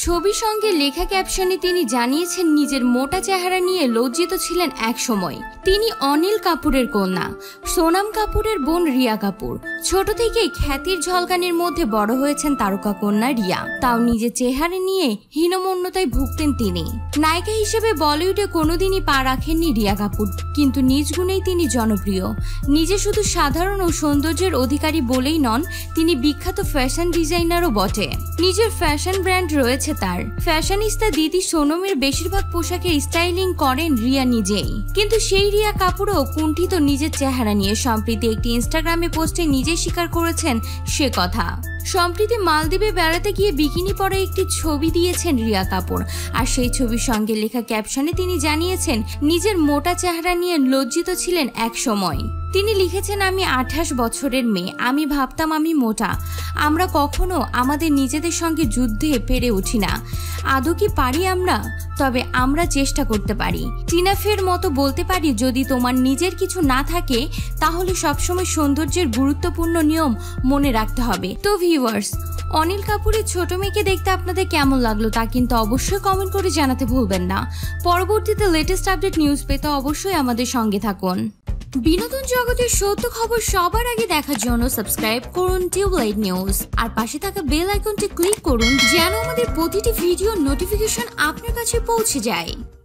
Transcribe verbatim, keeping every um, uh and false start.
ছবির সঙ্গে লেখা ক্যাপশনে তিনি জানিয়েছেন নিজের মোটা চেহারা নিয়ে লজ্জিত ছিলেন এক সময়। তিনি অনিল কাপুরের কন্যা, সোনাম কাপুরের বোন রিয়া কাপুর। ছোট থেকেই খ্যাতির ঝলকানির মধ্যে বড় হয়েছেন তারকা কন্যা রিয়া। তাও নিজের চেহারা নিয়ে হীনমন্যতায় ভুগতেন তিনি। নায়িকা হিসেবে বলিউডে কোনোদিনই পা রাখেননি রিয়া কাপুর, কিন্তু নিজ গুণেই তিনি জনপ্রিয়। নিজে শুধু সাধারণ ও সৌন্দর্যের অধিকারী বলেই নন, তিনি বিখ্যাত ফ্যাশন ডিজাইনারও বটে। নিজের ফ্যাশন ব্র্যান্ড রয়েছে তার। ফ্যাশনিস্তা দিদি সোনমের বেশিরভাগ পোশাকের স্টাইলিং করেন রিয়া নিজেই। কিন্তু সেই রিয়া কাপুরও কুণ্ঠিত নিজের চেহারা নিয়ে সম্প্রতি একটি ইনস্টাগ্রামে পোস্টে নিজেই স্বীকার করেছেন সে কথা। সম্প্রতি মালদ্বীপে বেড়াতে গিয়ে বিকিনি পরা একটি ছবি দিয়েছেন রিয়া কাপুর, আর সেই ছবির সঙ্গে লেখা ক্যাপশনে তিনি জানিয়েছেন নিজের মোটা চেহারা নিয়ে লজ্জিত ছিলেন এক সময়। তিনি লিখেছেন, আমি আঠাশ বছরের মেয়ে, আমি ভাবতাম আমি মোটা। আমরা কখনো আমাদের নিজেদের সঙ্গে যুদ্ধে পেরে উঠি না। আদৌ কি পারি আমরা? তবে আমরা চেষ্টা করতে পারি। টিনাফের মতো বলতে পারি, যদি তোমার নিজের কিছু না থাকে তাহলে সবসময় সৌন্দর্যের গুরুত্বপূর্ণ নিয়ম মনে রাখতে হবে। তো ভিউয়ার্স, অনিল কাপুরের ছোট মেয়েকে দেখতে আপনাদের কেমন লাগলো তা কিন্তু অবশ্যই কমেন্ট করে জানাতে ভুলবেন না। পরবর্তীতে লেটেস্ট আপডেট নিউজ পেতে অবশ্যই আমাদের সঙ্গে থাকুন। বিনোদন জগতের সত্য খবর সবার আগে দেখার জন্য সাবস্ক্রাইব করুন টিউবলাইট নিউজ, আর পাশে থাকা বেল আইকনটি ক্লিক করুন যেন আমাদের প্রতিটি ভিডিওর নোটিফিকেশন আপনার কাছে পৌঁছে যায়।